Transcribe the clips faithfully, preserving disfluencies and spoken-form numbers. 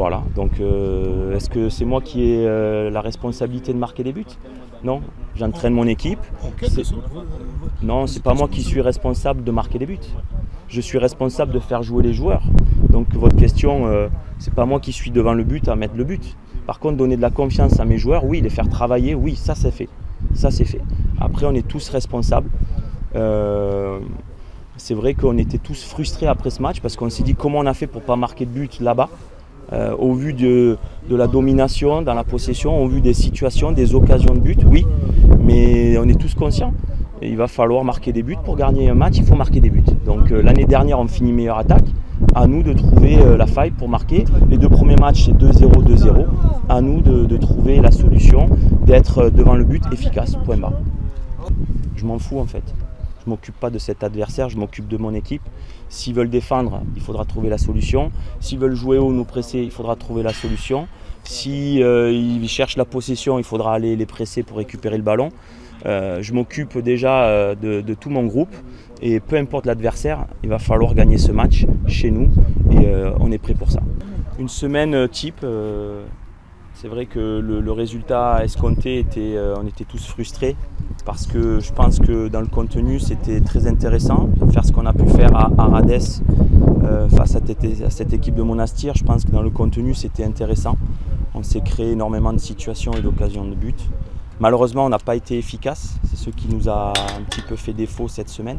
Voilà, donc euh, est-ce que c'est moi qui ai euh, la responsabilité de marquer des buts? Non, j'entraîne mon équipe. Non, c'est pas moi qui suis responsable de marquer des buts. Je suis responsable de faire jouer les joueurs. Donc votre question, euh, c'est pas moi qui suis devant le but à mettre le but. Par contre, donner de la confiance à mes joueurs, oui, les faire travailler, oui, ça c'est fait. Ça c'est fait. Après, on est tous responsables. Euh, c'est vrai qu'on était tous frustrés après ce match parce qu'on s'est dit comment on a fait pour ne pas marquer de but là-bas. Euh, au vu de, de la domination dans la possession, au vu des situations, des occasions de but, oui, mais on est tous conscients. Et il va falloir marquer des buts pour gagner un match, il faut marquer des buts. Donc euh, l'année dernière, on finit meilleure attaque. À nous de trouver euh, la faille pour marquer. Les deux premiers matchs, c'est deux zéro, deux zéro. À nous de, de trouver la solution, d'être devant le but efficace, point barre. Je m'en fous en fait. Je ne m'occupe pas de cet adversaire, je m'occupe de mon équipe. S'ils veulent défendre, il faudra trouver la solution. S'ils veulent jouer haut, nous presser, il faudra trouver la solution. Si euh, ils cherchent la possession, il faudra aller les presser pour récupérer le ballon. Euh, je m'occupe déjà euh, de, de tout mon groupe et peu importe l'adversaire, il va falloir gagner ce match chez nous et euh, on est prêt pour ça. Une semaine type, euh, c'est vrai que le, le résultat escompté était, euh, on était tous frustrés parce que je pense que dans le contenu c'était très intéressant de faire ce qu'on a pu faire à Arades euh, face à, à cette équipe de Monastir. Je pense que dans le contenu c'était intéressant. On s'est créé énormément de situations et d'occasions de but. Malheureusement, on n'a pas été efficace. C'est ce qui nous a un petit peu fait défaut cette semaine.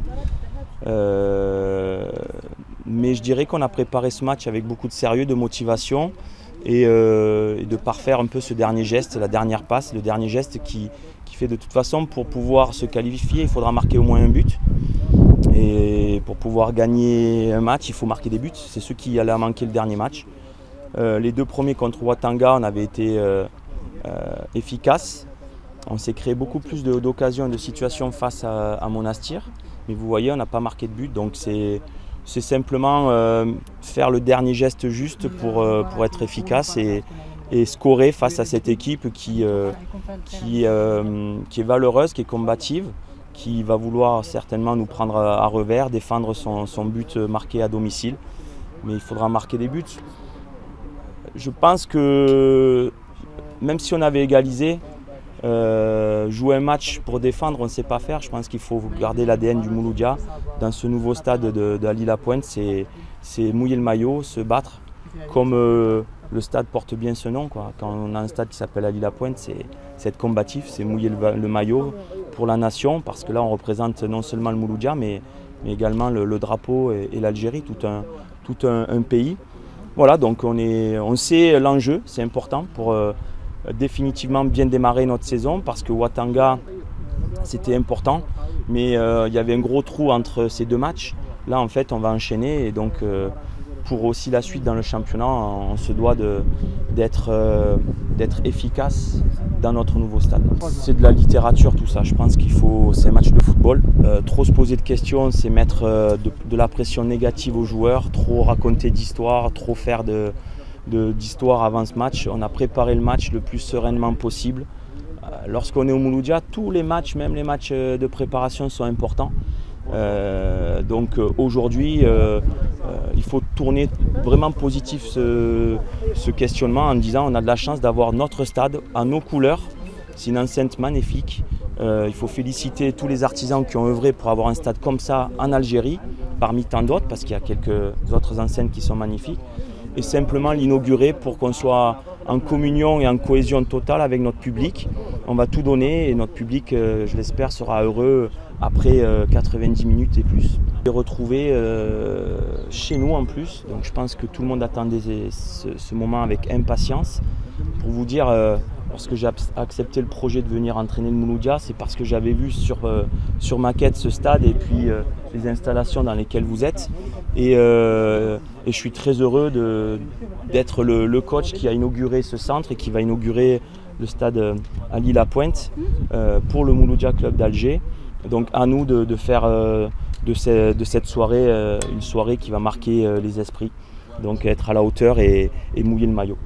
Euh, mais je dirais qu'on a préparé ce match avec beaucoup de sérieux, de motivation et, euh, et de parfaire un peu ce dernier geste, la dernière passe, le dernier geste qui, qui fait de toute façon pour pouvoir se qualifier, il faudra marquer au moins un but. Et pour pouvoir gagner un match, il faut marquer des buts. C'est ce qui allait manquer le dernier match. Euh, les deux premiers contre Ouattanga, on avait été euh, euh, efficaces. On s'est créé beaucoup plus d'occasions et de situations face à, à Monastir. Mais vous voyez, on n'a pas marqué de but. Donc c'est simplement euh, faire le dernier geste juste pour, euh, pour être efficace et, et scorer face à cette équipe qui, euh, qui, euh, qui est valeureuse, qui est combative, qui va vouloir certainement nous prendre à revers, défendre son, son but marqué à domicile. Mais il faudra marquer des buts. Je pense que même si on avait égalisé, Euh, jouer un match pour défendre, on ne sait pas faire. Je pense qu'il faut garder l'A D N du Mouloudia. Dans ce nouveau stade de, de Lille-la-Pointe, c'est mouiller le maillot, se battre. Comme euh, le stade porte bien ce nom, quoi. Quand on a un stade qui s'appelle Lille-la-Pointe, c'est être combatif, c'est mouiller le, le maillot pour la nation. Parce que là, on représente non seulement le Mouloudia, mais, mais également le, le drapeau et, et l'Algérie, tout, un, tout un, un pays. Voilà, donc on, est, on sait l'enjeu, c'est important pour... Euh, définitivement bien démarrer notre saison parce que Ouattanga c'était important mais euh, il y avait un gros trou entre ces deux matchs. Là en fait on va enchaîner et donc euh, pour aussi la suite dans le championnat on se doit d'être euh, d'être efficace dans notre nouveau stade. C'est de la littérature tout ça, je pense qu'il faut, c'est un match de football. Euh, trop se poser de questions, c'est mettre euh, de, de la pression négative aux joueurs, trop raconter d'histoires, trop faire de d'histoire avant ce match. On a préparé le match le plus sereinement possible. Euh, Lorsqu'on est au Mouloudia, tous les matchs, même les matchs de préparation sont importants. Euh, donc euh, aujourd'hui, euh, euh, il faut tourner vraiment positif ce, ce questionnement en disant on a de la chance d'avoir notre stade à nos couleurs. C'est une enceinte magnifique. Euh, il faut féliciter tous les artisans qui ont œuvré pour avoir un stade comme ça en Algérie, parmi tant d'autres, parce qu'il y a quelques autres enceintes qui sont magnifiques. Et simplement l'inaugurer pour qu'on soit en communion et en cohésion totale avec notre public. On va tout donner et notre public, euh, je l'espère, sera heureux après euh, quatre-vingt-dix minutes et plus. Et retrouver euh, chez nous en plus, donc je pense que tout le monde attendait ce, ce moment avec impatience. Pour vous dire, euh, lorsque j'ai accepté le projet de venir entraîner le Mouloudia, c'est parce que j'avais vu sur, euh, sur maquette ce stade et puis euh, les installations dans lesquelles vous êtes. Et, euh, et je suis très heureux d'être le, le coach qui a inauguré ce centre et qui va inaugurer le stade à Lille-la-Pointe euh, pour le Mouloudia Club d'Alger. Donc à nous de, de faire euh, de, ce, de cette soirée euh, une soirée qui va marquer euh, les esprits. Donc être à la hauteur et, et mouiller le maillot.